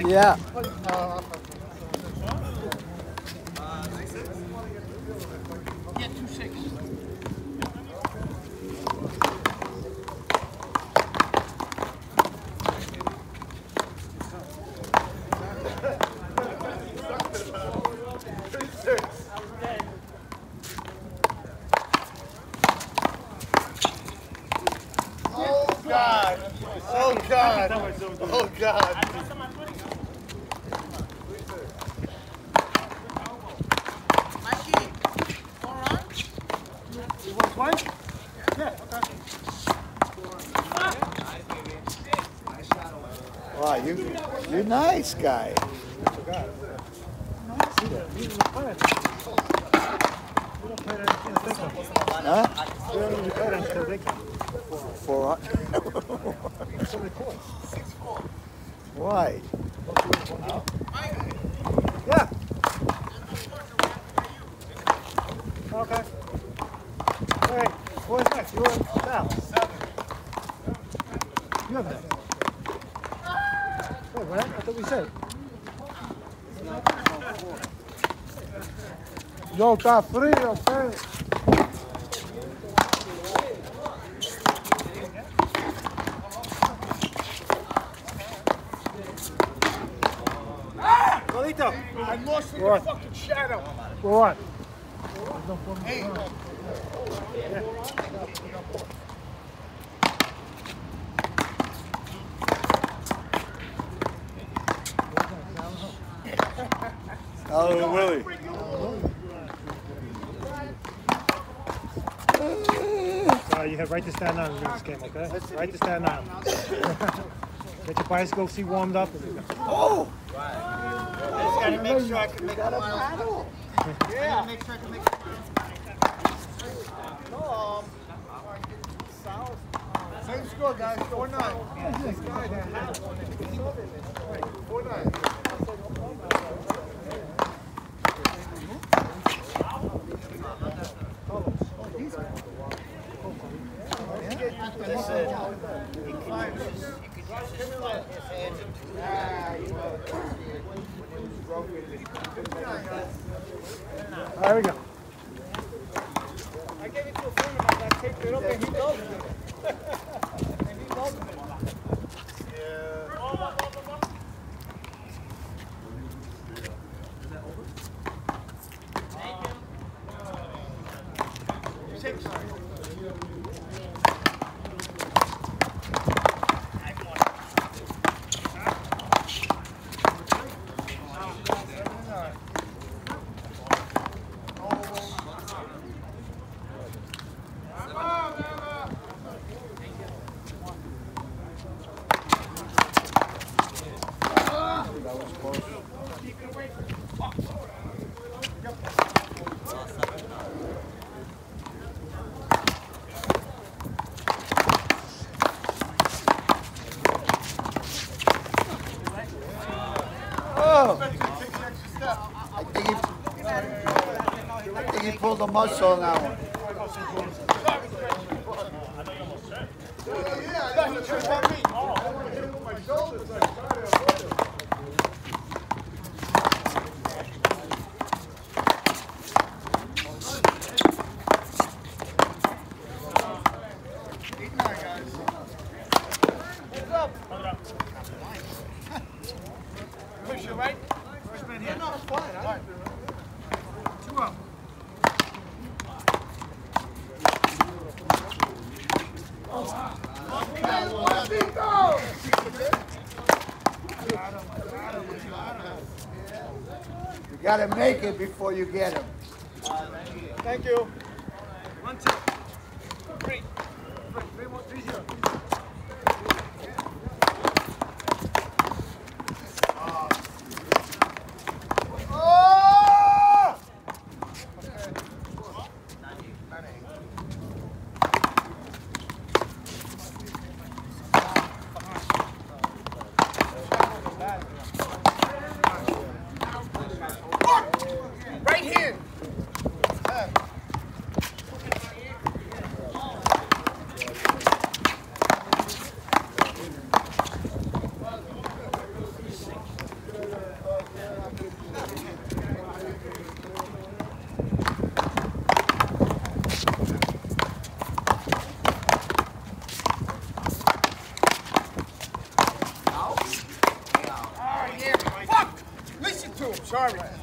Yeah. Oh God! Oh God! Mikey, all right? You want one? Yeah. Okay. Wow, you're nice guy. Huh? For why? Yeah. Okay. All right. What's next? You want now? 7. You have that. Wait, what? I thought we said. Yo, está frío, okay? Lolito, I lost in the fucking shadow. For what? Hey. Yeah. Oh, Willie. You have right to stand on in this game, okay? Right to stand on. Get your bicycle seat warmed up. Oh! I just gotta make sure I can make a paddle. Yeah. Make sure I can make Same score, guys. 4-9. 4-9. There we go. I gave it to a friend of mine that taped it up and he loves it. And he loves it. Yeah. I think he pulled a muscle on that one. Push it right. First man here. No, it's fine. All right. 2 up. You gotta make it before you get him. Thank you. 1, 2, 3. 3 more, 3 0. Right here. Charlie.